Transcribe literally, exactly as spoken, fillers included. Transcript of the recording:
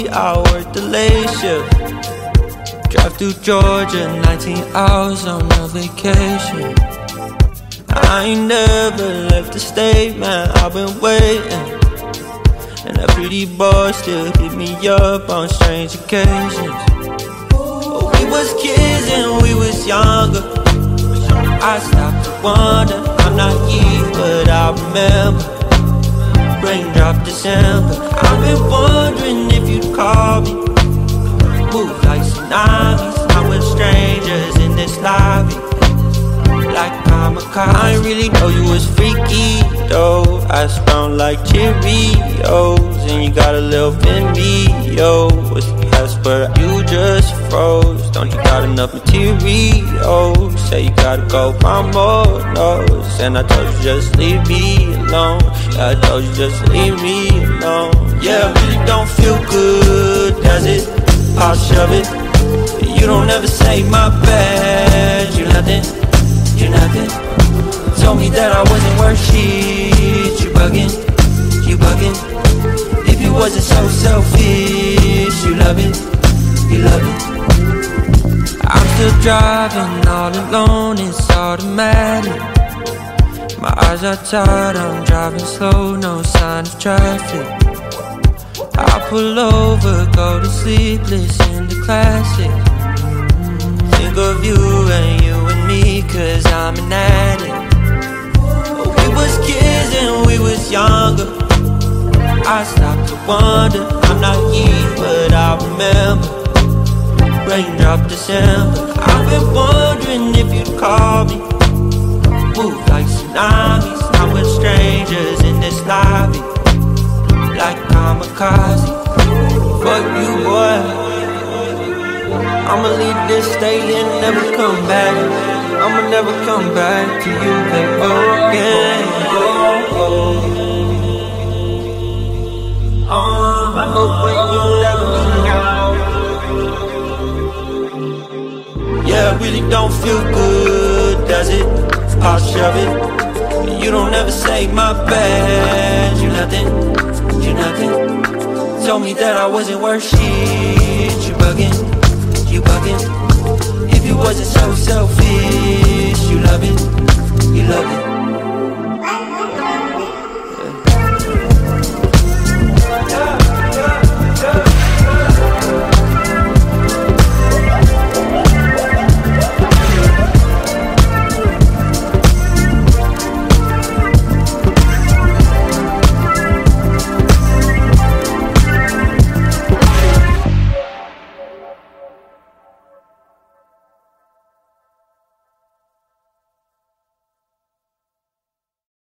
I worked the late shift. Drive through Georgia, nineteen hours on a vacation. I ain't never left the state, man, I've been waiting. And that pretty boy still hit me up on strange occasions. We was kids and we was younger. I stopped to wonder, I'm naive, but I remember raindrop December. I've been wondering if you'd call me. Move like tsunamis, I'm with strangers in this lobby. Like Kamikaze, I ain't really know you was freaky though. I sprung like Cheerios, and you got a little bit me, yo. What's the password? You just froze. Don't you got enough material? Say you gotta go find more notes, and I told you just leave me alone. Yeah, I told you just leave me alone. Yeah, really don't feel good, does it? I'll shove it. You don't ever say my bad. You nothing, you nothing. Told me that I wasn't worth shit. You bugging, you bugging. If you wasn't so selfish, you love it, you love it. I'm still driving all alone, it's automatic. My eyes are tired, I'm driving slow, no sign of traffic. I pull over, go to sleep, listen to classics. Think of you and you and me, cause I'm an addict. We was kids and we was younger. I stopped to wonder, I'm naive, but I remember raindrop December. I've been wondering if you'd call me. Move like tsunamis, I'm with strangers in this lobby. Like Kamikaze, fuck you boy. I'ma leave this state and never come back. I'ma never come back to you ever again. Oh, oh. I hope when you never be. Yeah, really don't feel good, does it? I'll shove it. You don't ever say my bad. You nothing, you nothing. Told me that I wasn't worth shit. You bugging, you bugging. If you wasn't so selfish, you love it, you love it.